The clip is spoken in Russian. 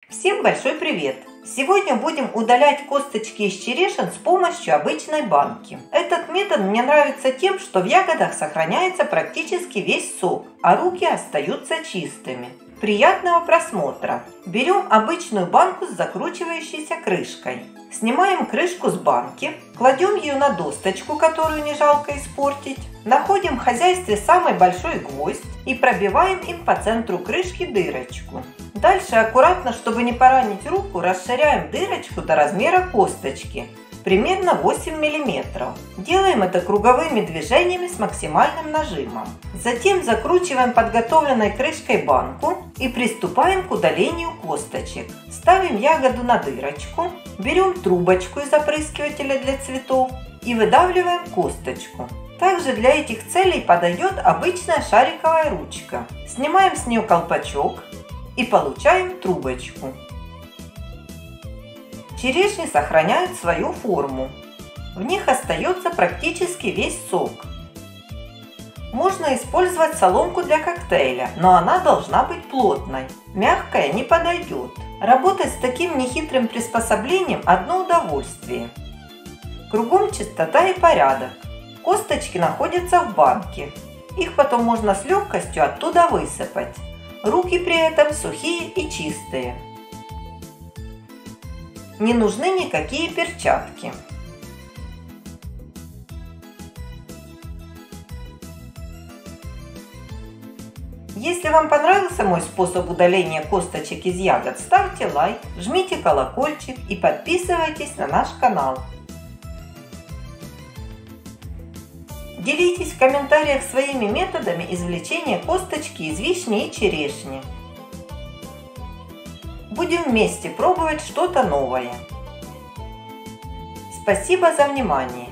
Всем большой привет! Сегодня будем удалять косточки из черешин с помощью обычной банки. Этот метод мне нравится тем, что в ягодах сохраняется практически весь сок, а руки остаются чистыми. Приятного просмотра! Берем обычную банку с закручивающейся крышкой. Снимаем крышку с банки, кладем ее на досточку, которую не жалко испортить. Находим в хозяйстве самый большой гвоздь и пробиваем им по центру крышки дырочку. Дальше аккуратно, чтобы не поранить руку, расширяем дырочку до размера косточки, примерно 8 мм. Делаем это круговыми движениями с максимальным нажимом. Затем закручиваем подготовленной крышкой банку и приступаем к удалению косточек. Ставим ягоду на дырочку, берем трубочку из опрыскивателя для цветов и выдавливаем косточку. Также для этих целей подойдет обычная шариковая ручка. Снимаем с нее колпачок и получаем трубочку. Черешни сохраняют свою форму. В них остается практически весь сок. Можно использовать соломку для коктейля, но она должна быть плотной. Мягкая не подойдет. Работать с таким нехитрым приспособлением – одно удовольствие. Кругом чистота и порядок. Косточки находятся в банке. Их потом можно с легкостью оттуда высыпать. Руки при этом сухие и чистые. Не нужны никакие перчатки. Если вам понравился мой способ удаления косточек из ягод, ставьте лайк, жмите колокольчик и подписывайтесь на наш канал. Делитесь в комментариях своими методами извлечения косточки из вишни и черешни. Будем вместе пробовать что-то новое. Спасибо за внимание!